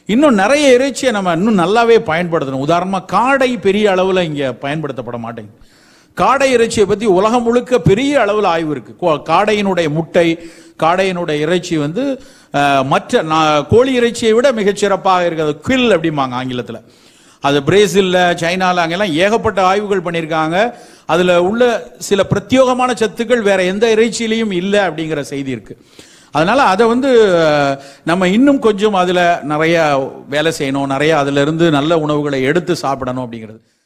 இன்னும் நிறைய இறைச்சியை நம்ம இன்னும் நல்லாவே பயன்படுத்தணும். உதாரணமாக காடை பெரிய அளவில் இங்கே பயன்படுத்தப்பட மாட்டேங்குது. காடை இறைச்சியை பற்றி உலகம் முழுக்க பெரிய அளவில் ஆய்வு இருக்கு. காடையினுடைய முட்டை, காடையினுடைய இறைச்சி வந்து மற்ற கோழி இறைச்சியை விட மிகச்சிறப்பாக இருக்கிறது. குயில் அப்படிம்பாங்க ஆங்கிலத்தில். அது பிரேசிலில், சைனாவில் அங்கெல்லாம் ஏகப்பட்ட ஆய்வுகள் பண்ணியிருக்காங்க. அதில் உள்ள சில பிரத்யேகமான சத்துக்கள் வேற எந்த இறைச்சியிலையும் இல்லை அப்படிங்கிற செய்தி இருக்கு. அதனால அதை வந்து நம்ம இன்னும் கொஞ்சம் அதில் நிறைய வேலை செய்யணும், நிறைய அதிலிருந்து நல்ல உணவுகளை எடுத்து சாப்பிடணும் அப்படிங்கிறது.